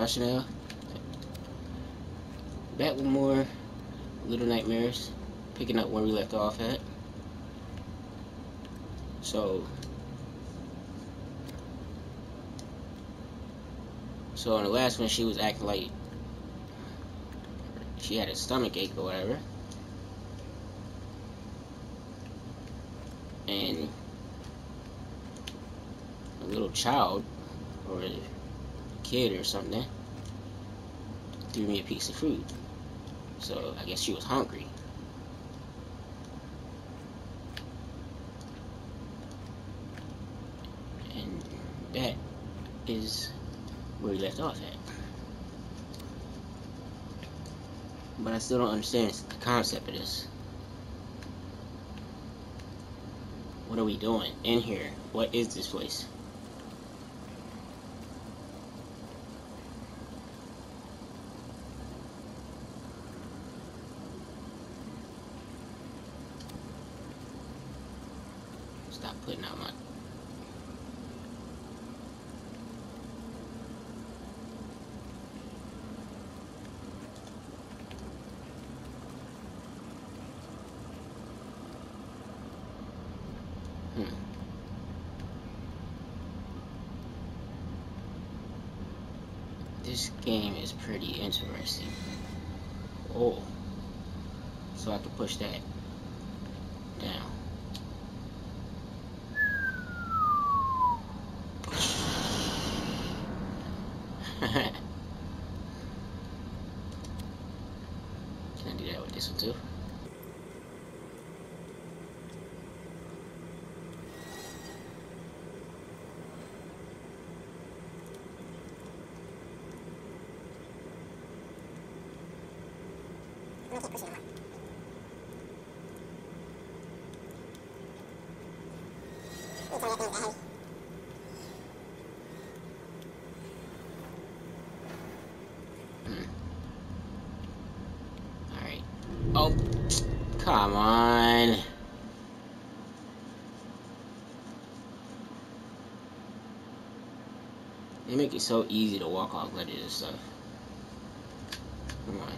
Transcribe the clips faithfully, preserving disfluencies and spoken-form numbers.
professional. Back with more Little Nightmares, picking up where we left off at. So, so in the last one, she was acting like she had a stomach ache or whatever, and a little child or a kid or something threw me a piece of food. So I guess she was hungry. And that is where we left off at. But I still don't understand the concept of this. What are we doing in here? What is this place? Stop putting out my... Hmm. This game is pretty interesting. Oh. So I can push that down. Can I do that with this one too? Alright. Oh, come on. They make it so easy to walk off ledges and stuff. Come on.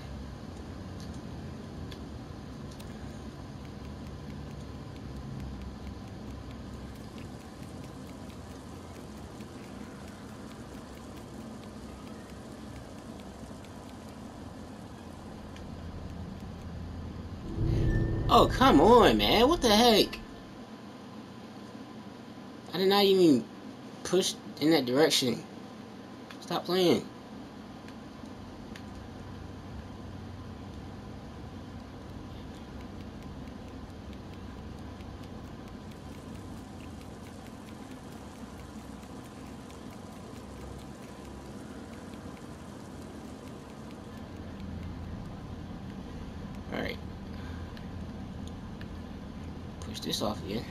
Oh, come on, man. What the heck? I did not even push in that direction. Stop playing. Alright. Push this off again.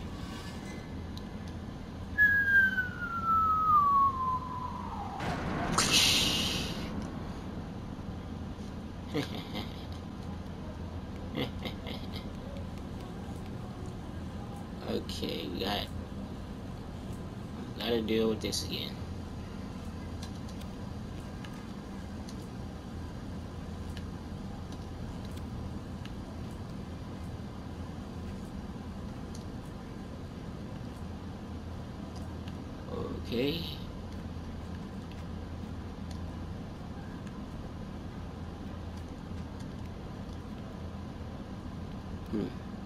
Okay, we got gotta deal with this again. Okay. Hmm.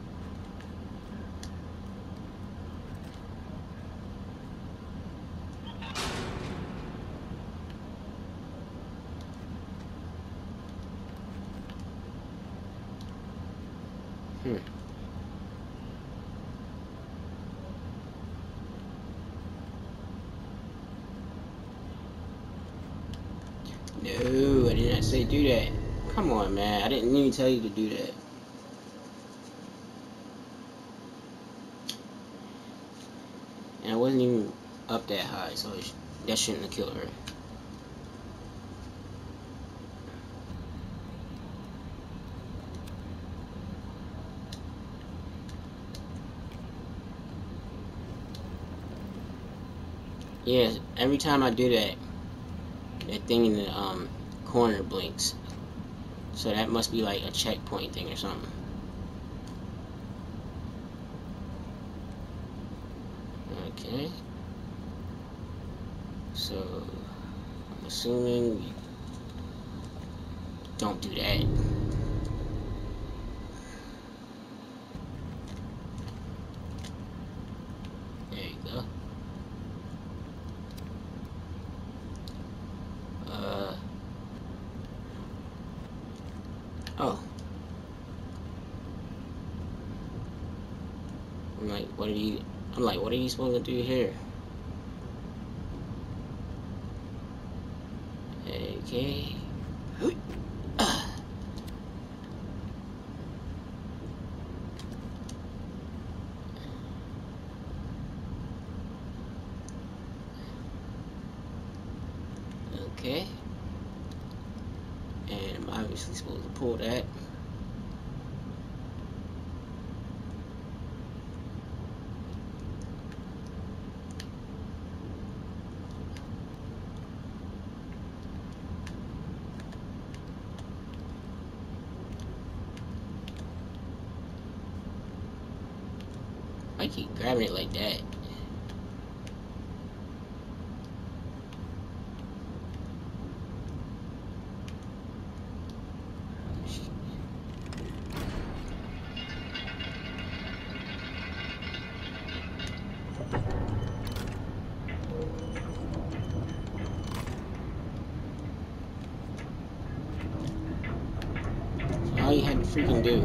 Hmm. No, I did not say do that. Come on, man. I didn't even tell you to do that. And I wasn't even up that high, so it sh that shouldn't have killed her. Yes, every time I do that, that thing in the um corner blinks. So that must be like a checkpoint thing or something. Okay. So I'm assuming we don't do that. There you go. Uh oh. I'm like, what are you I'm like, what are you supposed to do here? Okay. Okay. And I'm obviously supposed to pull that. I keep grabbing it like that. All you had to freaking do.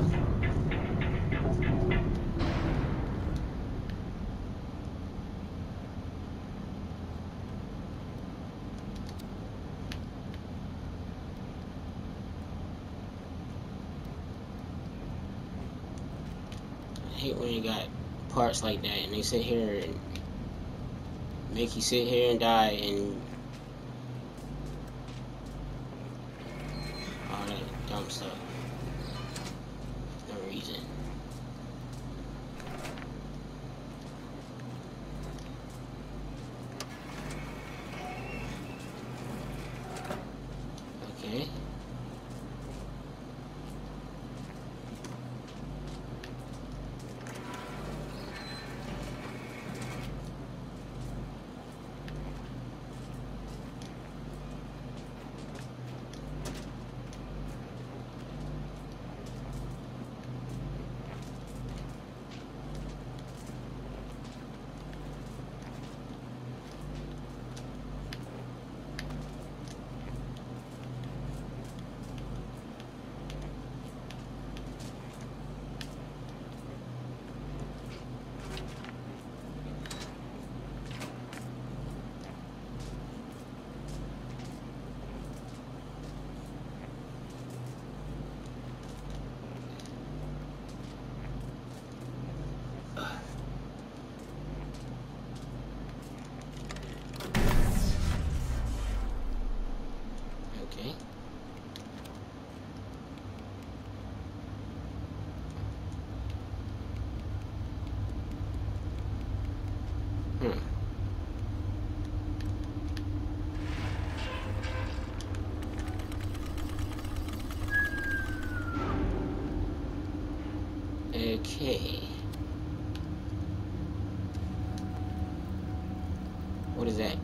I hate when you got parts like that and they sit here and make you sit here and die and all that dumb stuff. No reason. Okay. Okay. Hmm. Okay. What is that?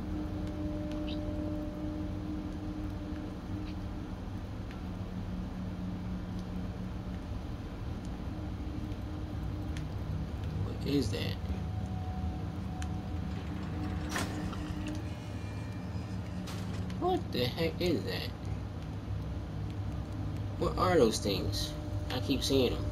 What is that? What the heck is that? What are those things? I keep seeing them.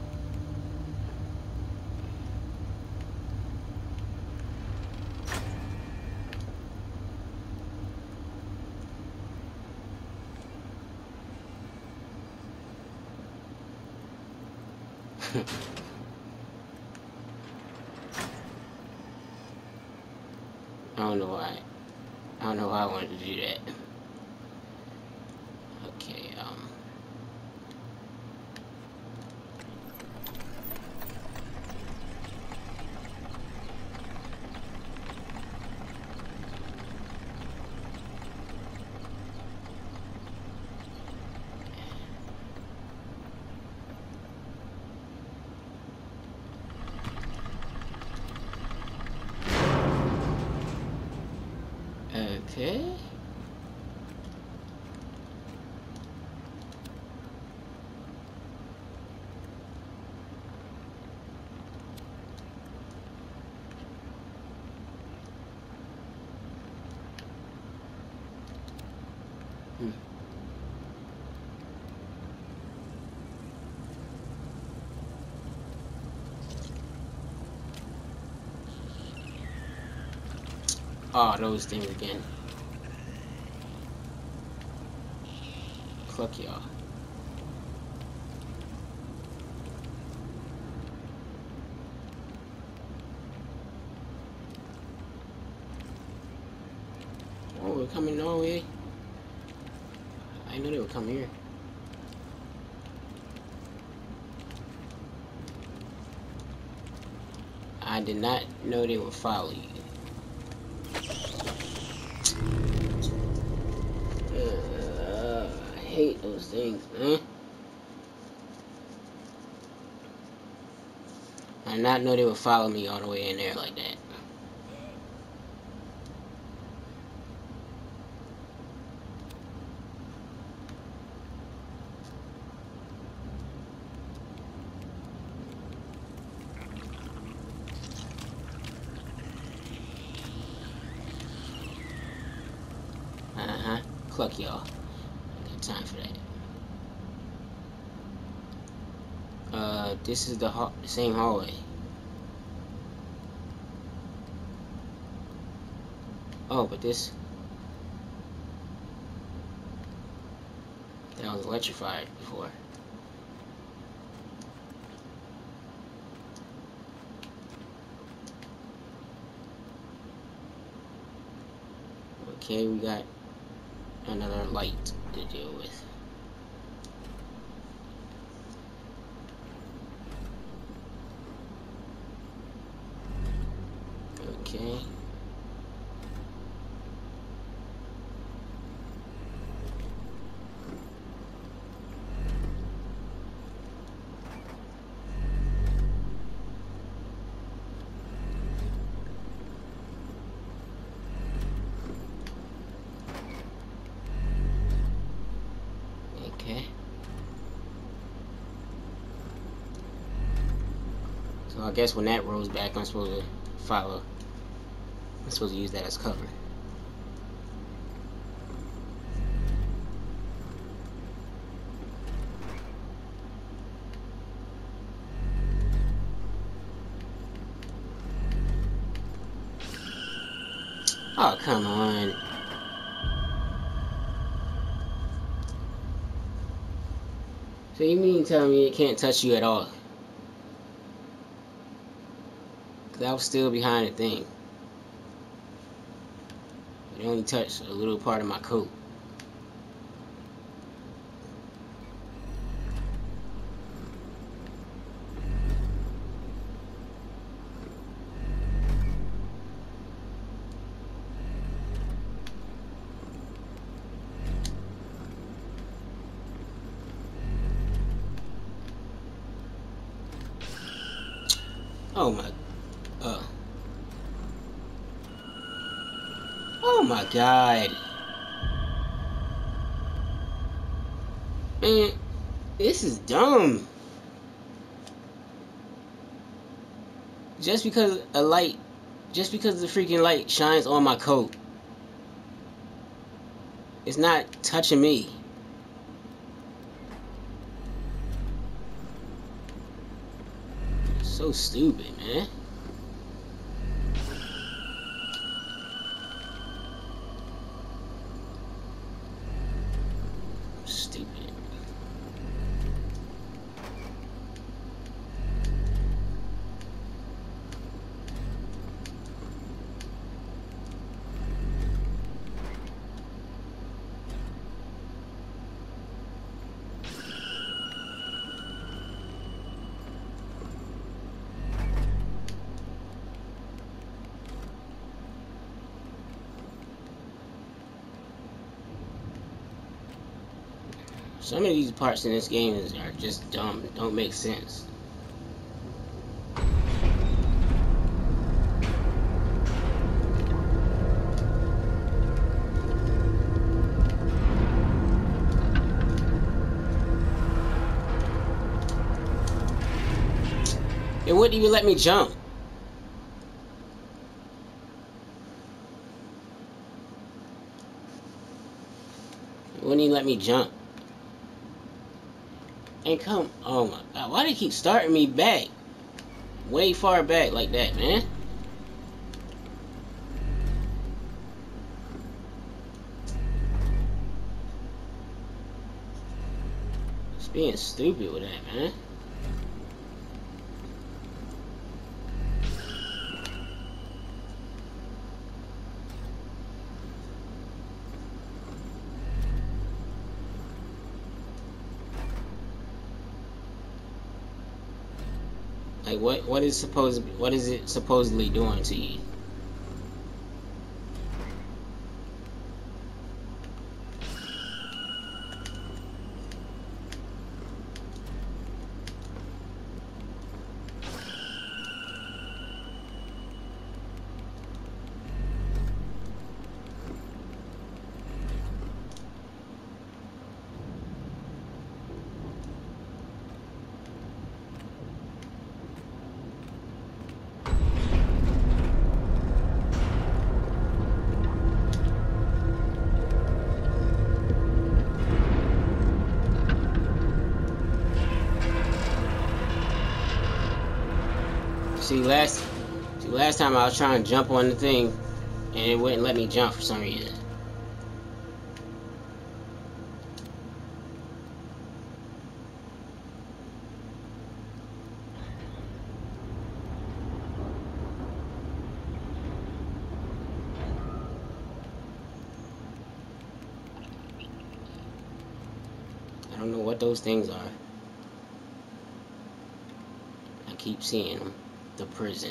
I don't know why. I don't know why I wanted to do that. Okay, um... Okay. Hmm. Oh, those things again. Cluck y'all. Oh, we're coming Norway. I knew they would come here. I did not know they would follow you. Uh, I hate those things, man. I did not know they would follow me all the way in there like that. Uh-huh. Cluck y'all. Got time for that. Uh, this is the, ha the same hallway. Oh, but this... that was electrified before. Okay, we got another light to deal with. Okay. Okay. So I guess when that rolls back, I'm supposed to follow. I'm supposed to use that as cover. Oh, come on. So you mean tell me it can't touch you at all? Cause I was still behind the thing. It only touched a little part of my coat. Oh my, uh. Oh my god. Man, this is dumb. Just because a light, just because the freaking light shines on my coat, it's not touching me. So stupid, man. Stupid. Some of these parts in this game is, are just dumb. Don't make sense. It wouldn't even let me jump. It wouldn't even let me jump. And come, oh my god, why do they keep starting me back? Way far back like that, man. It's being stupid with that, man. Like what? What is supposed? What is it supposedly doing to you? See last, see last time I was trying to jump on the thing, and it wouldn't let me jump for some reason. I don't know what those things are. I keep seeing them. The prison.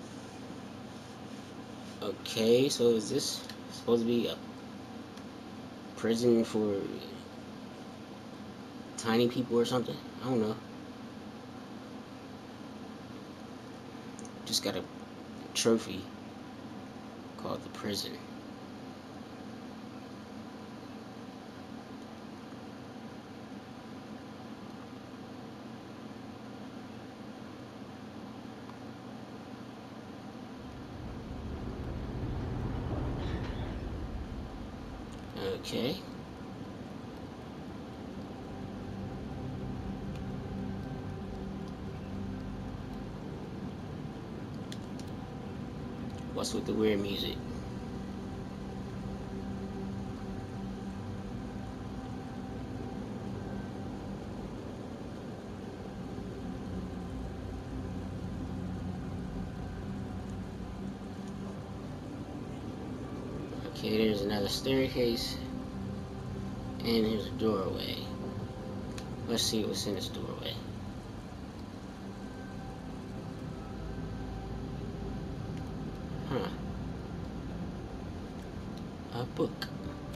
Okay, so is this supposed to be a prison for tiny people or something? I don't know. Just got a trophy called the prison. Okay. What's with the weird music? Okay, there's another staircase. And there's a doorway. Let's see what's in this doorway. Huh. A book.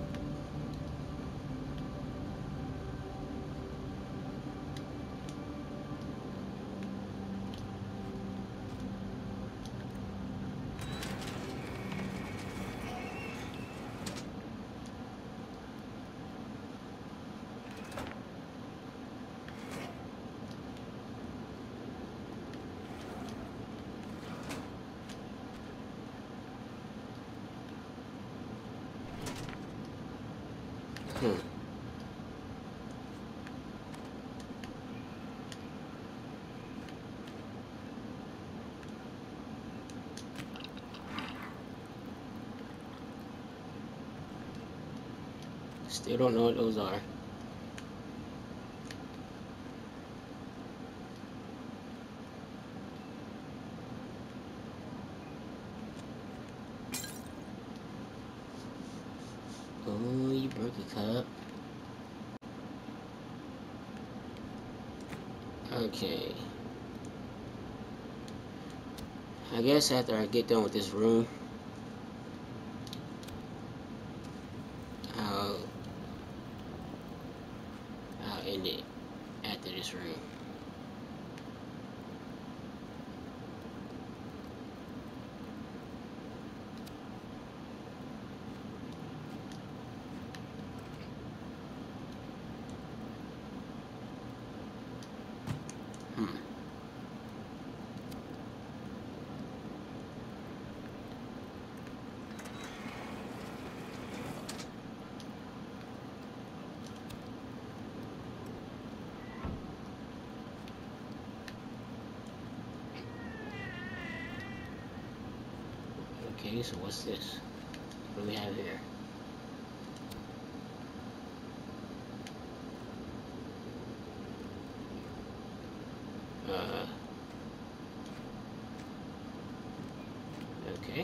Hmm. Still don't know what those are. Oh, you broke a cup. Okay. I guess after I get done with this room, I'll, I'll end it after this room. Hmm. Okay, so what's this? What do we have here? Uh, okay.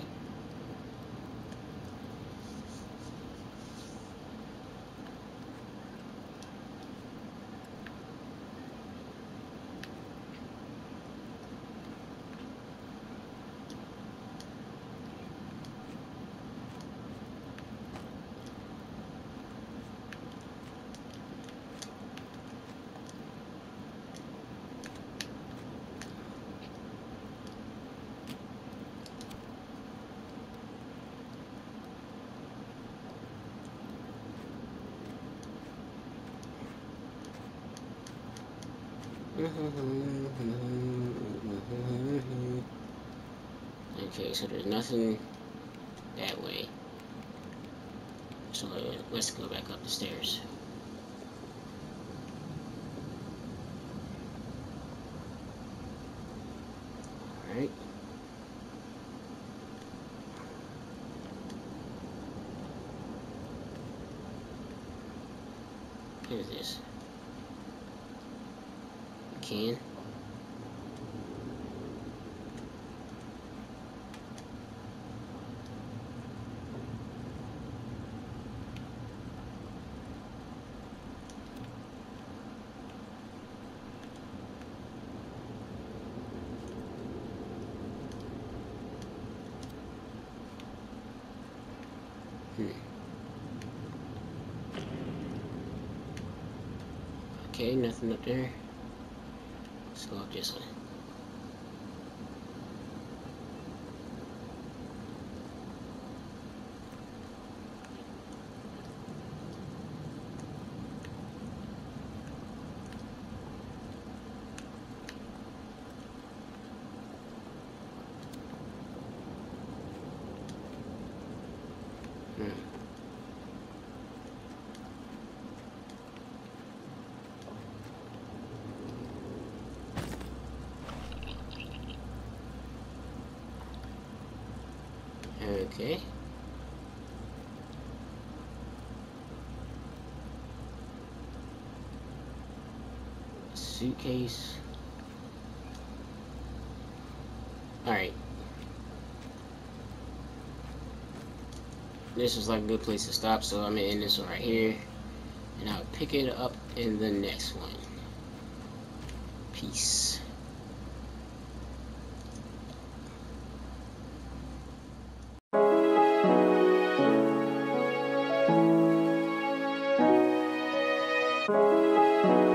Okay, so there's nothing that way. So let's go back up the stairs. Alright. What is this? A can? Hmm. Okay, nothing up there. Let's go up this one. Hmm. Okay. Suitcase. Alright. This is like a good place to stop, so I'm gonna end this one right here. And I'll pick it up in the next one. Peace. Thank you.